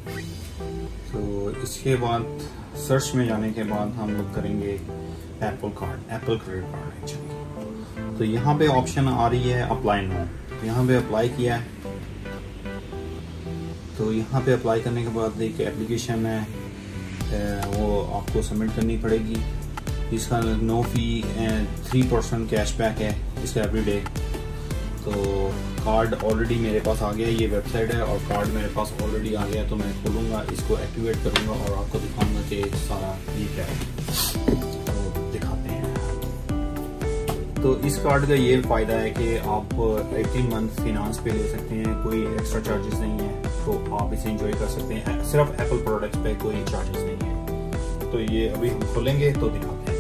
तो इसके बाद सर्च में जाने के बाद हम लोग करेंगे Apple card, Apple credit card actually. तो यहाँ पे ऑप्शन आ रही है अप्लाई नाउ, तो यहाँ पे अप्लाई किया है। तो यहाँ पे अप्लाई करने के बाद एक एप्लीकेशन है वो आपको सबमिट करनी पड़ेगी। इसका नो फी 3% कैशबैक है इसका एवरीडे। तो कार्ड ऑलरेडी मेरे पास आ गया, ये वेबसाइट है और कार्ड मेरे पास ऑलरेडी आ गया। तो मैं खोलूँगा, इसको एक्टिवेट करूँगा और आपको दिखाऊँगा कि सारा ये क्या है। तो दिखाते हैं। तो इस कार्ड का ये फ़ायदा है कि आप 18 मंथ फिनांस पे ले सकते हैं, कोई एक्स्ट्रा चार्जेस नहीं है। तो आप इसे एंजॉय कर सकते हैं, सिर्फ एप्पल प्रोडक्ट्स पे कोई चार्जेस नहीं है। तो ये अभी हम खोलेंगे तो दिखाते हैं।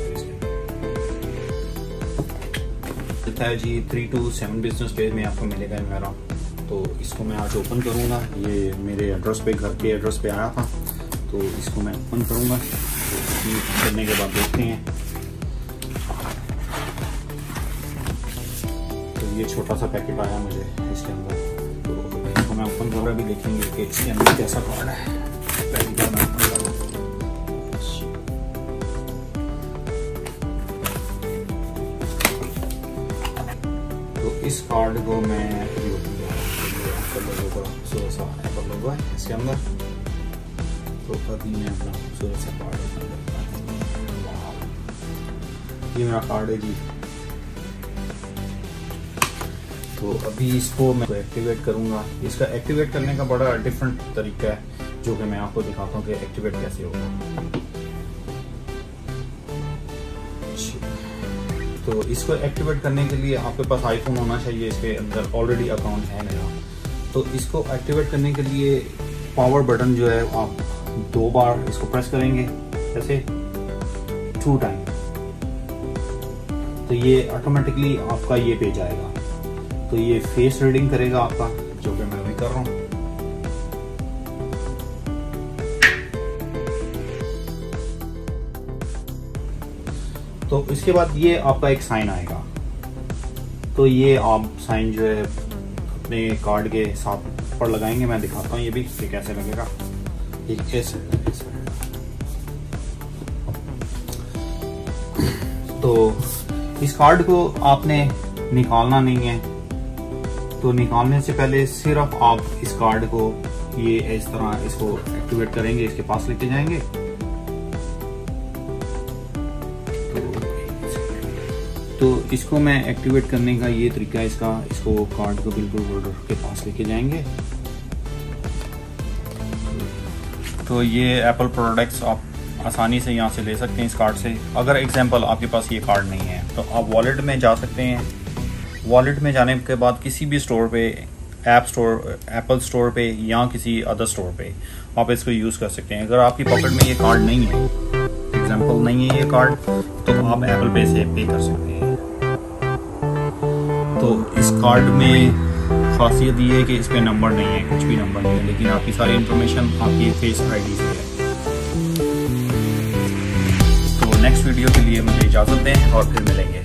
है जी 3 to 7 बिजनेस डेज में आपको मिलेगा मेरा। तो इसको मैं आज ओपन करूँगा। ये मेरे एड्रेस पे, घर के एड्रेस पे आया था, तो इसको मैं ओपन करूँगा। तो करने के बाद देखते हैं। तो ये छोटा सा पैकेट आया मुझे इसके अंदर, तो इसको मैं ओपन कर रहा भी देखेंगे कि इसके अंदर कैसा कार्ड है। पहली बार मैं ओपन कर रहा हूँ। इस कार्ड को मैं एप्पल लोगो का खूबसूरत सा एप्पल लोगो है इसके अंदर। तो अभी मैं अपना खूबसूरत सा कार्ड ओपन करता हूँ। ये मेरा कार्ड है जी। तो अभी इसको मैं एक्टिवेट करूँगा। इसका एक्टिवेट करने का बड़ा डिफरेंट तरीका है जो कि मैं आपको दिखाता हूँ कि एक्टिवेट कैसे होगा। तो इसको एक्टिवेट करने के लिए आपके पास आईफोन होना चाहिए। इसके अंदर ऑलरेडी अकाउंट है मेरा। तो इसको एक्टिवेट करने के लिए पावर बटन जो है आप 2 बार इसको प्रेस करेंगे ऐसे 2 टाइम, तो ये ऑटोमेटिकली आपका ये पेज आएगा। तो ये फेस रीडिंग करेगा आपका, जो कि मैं अभी कर रहा हूँ। तो इसके बाद ये आपका एक साइन आएगा। तो ये आप साइन जो है अपने कार्ड के साथ पर लगाएंगे। मैं दिखाता हूँ ये भी कि कैसे लगेगा। एक ऐसे तो इस कार्ड को आपने निकालना नहीं है। तो निकालने से पहले सिर्फ आप इस कार्ड को ये इस तरह इसको एक्टिवेट करेंगे, इसके पास लेके जाएंगे। तो इसको मैं एक्टिवेट करने का ये तरीका है इसका। इसको कार्ड को बिल्कुल होल्डर के पास लेके जाएंगे। तो ये एप्पल प्रोडक्ट्स आप आसानी से यहाँ से ले सकते हैं इस कार्ड से। अगर एग्जांपल आपके पास ये कार्ड नहीं है तो आप वॉलेट में जा सकते हैं। वॉलेट में जाने के बाद किसी भी स्टोर पे, ऐप स्टोर, एप्पल स्टोर पे या किसी अदर स्टोर पे आप इसको यूज़ कर सकते हैं। अगर आपकी पॉकेट में ये कार्ड नहीं है, एग्जांपल नहीं है ये कार्ड, तो आप एप्पल पे से पे कर सकते हैं। तो इस कार्ड में खासियत ये है कि इस पे नंबर नहीं है, कुछ भी नंबर नहीं है, लेकिन आपकी सारी इंफॉर्मेशन आपकी फेस आईडी से है। तो नेक्स्ट वीडियो के लिए मुझे इजाज़त दें और फिर मिलेंगे।